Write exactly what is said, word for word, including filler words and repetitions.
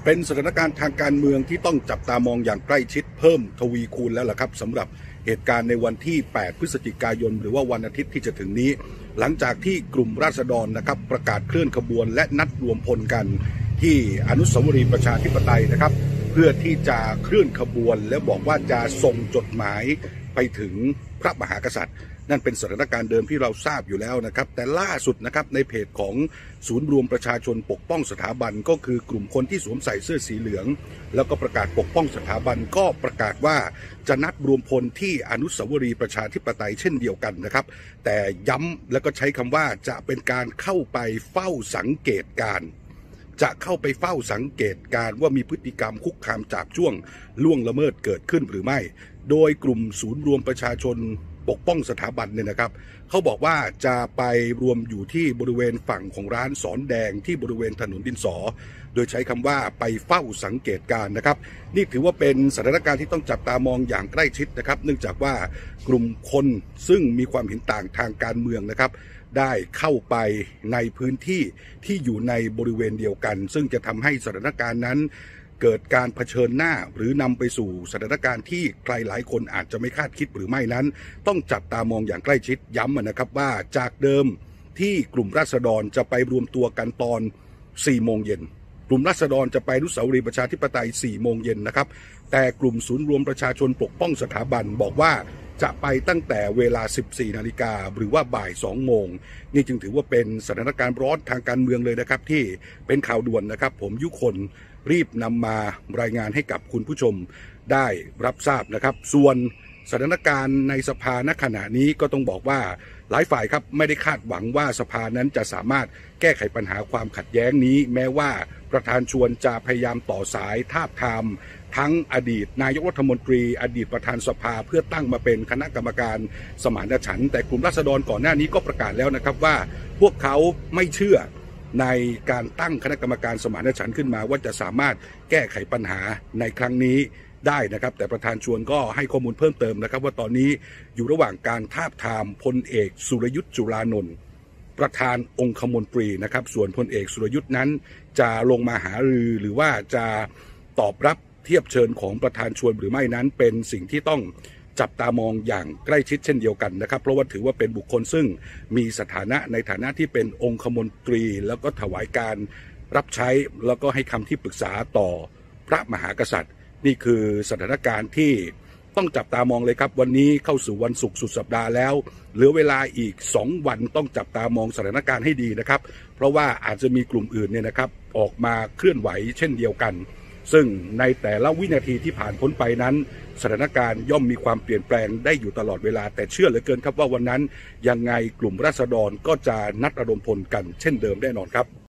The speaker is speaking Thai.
เป็นสถานการณ์ทางการเมืองที่ต้องจับตามองอย่างใกล้ชิดเพิ่มทวีคูณแล้วล่ะครับสำหรับเหตุการณ์ในวันที่แปดพฤศจิกายนหรือว่าวันอาทิตย์ที่จะถึงนี้หลังจากที่กลุ่มราษฎรนะครับประกาศเคลื่อนขบวนและนัดรวมพลกันที่อนุสาวรีย์ประชาธิปไตยนะครับเพื่อที่จะเคลื่อนขบวนและบอกว่าจะส่งจดหมายไปถึงพระมหากษัตริย์นั่นเป็นสถานการณ์เดิมที่เราทราบอยู่แล้วนะครับแต่ล่าสุดนะครับในเพจของศูนย์รวมประชาชนปกป้องสถาบันก็คือกลุ่มคนที่สวมใส่เสื้อสีเหลืองแล้วก็ประกาศปกป้องสถาบันก็ประกาศว่าจะนัดรวมพลที่อนุสาวรีย์ประชาธิปไตยเช่นเดียวกันนะครับแต่ย้ำแล้วก็ใช้คำว่าจะเป็นการเข้าไปเฝ้าสังเกตการจะเข้าไปเฝ้าสังเกตการว่ามีพฤติกรรมคุกคามจาบจ้วงล่วงละเมิดเกิดขึ้นหรือไม่โดยกลุ่มศูนย์รวมประชาชนปกป้องสถาบันเนี่ยนะครับเขาบอกว่าจะไปรวมอยู่ที่บริเวณฝั่งของร้านสอนแดงที่บริเวณถนนดินสอโดยใช้คำว่าไปเฝ้าสังเกตการนะครับนี่ถือว่าเป็นสถานการณ์ที่ต้องจับตามองอย่างใกล้ชิดนะครับเนื่องจากว่ากลุ่มคนซึ่งมีความเห็นต่างทางการเมืองนะครับได้เข้าไปในพื้นที่ที่อยู่ในบริเวณเดียวกันซึ่งจะทำให้สถานการณ์นั้นเกิดการเผชิญหน้าหรือนำไปสู่สถานการณ์ที่ใครหลายคนอาจจะไม่คาดคิดหรือไม่นั้นต้องจับตามองอย่างใกล้ชิดย้ำนะครับว่าจากเดิมที่กลุ่มราษฎรจะไปรวมตัวกันตอนสี่โมงเย็นกลุ่มราษฎรจะไปอนุสาวรีย์ประชาธิปไตยสี่โมงเย็นนะครับแต่กลุ่มศูนย์รวมประชาชนปกป้องสถาบันบอกว่าจะไปตั้งแต่เวลาสิบสี่นาฬิกาหรือว่าบ่ายสองโมงนี่จึงถือว่าเป็นสถานการณ์ร้อนทางการเมืองเลยนะครับที่เป็นข่าวด่วนนะครับผมยุคนรีบนำมารายงานให้กับคุณผู้ชมได้รับทราบนะครับส่วนสถานการณ์ในสภาณขณะนี้ก็ต้องบอกว่าหลายฝ่ายครับไม่ได้คาดหวังว่าสภานั้นจะสามารถแก้ไขปัญหาความขัดแย้งนี้แม้ว่าประธานชวนจะพยายามต่อสายทาบทามทั้งอดีตนายกรัฐมนตรีอดีตประธานสภาเพื่อตั้งมาเป็นคณะกรรมการสมานฉันท์แต่กลุ่มราษฎรก่อนหน้านี้ก็ประกาศแล้วนะครับว่าพวกเขาไม่เชื่อในการตั้งคณะกรรมการสมานฉันท์ขึ้นมาว่าจะสามารถแก้ไขปัญหาในครั้งนี้ได้นะครับแต่ประธานชวนก็ให้ข้อมูลเพิ่มเติมนะครับว่าตอนนี้อยู่ระหว่างการทาบทามพลเอกสุรยุทธ์จุลานนท์ประธานองคมนตรีนะครับส่วนพลเอกสุรยุทธ์นั้นจะลงมาหารือหรือว่าจะตอบรับเทียบเชิญของประธานชวนหรือไม่นั้นเป็นสิ่งที่ต้องจับตามองอย่างใกล้ชิดเช่นเดียวกันนะครับเพราะว่าถือว่าเป็นบุคคลซึ่งมีสถานะในฐานะที่เป็นองคมนตรีแล้วก็ถวายการรับใช้แล้วก็ให้คำที่ปรึกษาต่อพระมหากษัตริย์นี่คือสถานการณ์ที่ต้องจับตามองเลยครับวันนี้เข้าสู่วันศุกร์สุดสัปดาห์แล้วเหลือเวลาอีกสองวันต้องจับตามองสถานการณ์ให้ดีนะครับเพราะว่าอาจจะมีกลุ่มอื่นเนี่ยนะครับออกมาเคลื่อนไหวเช่นเดียวกันซึ่งในแต่ละวินาทีที่ผ่านพ้นไปนั้นสถานการณ์ย่อมมีความเปลี่ยนแปลงได้อยู่ตลอดเวลาแต่เชื่อเหลือเกินครับว่าวันนั้นยังไงกลุ่มราษฎรก็จะนัดระดมพลกันเช่นเดิมแน่นอนครับ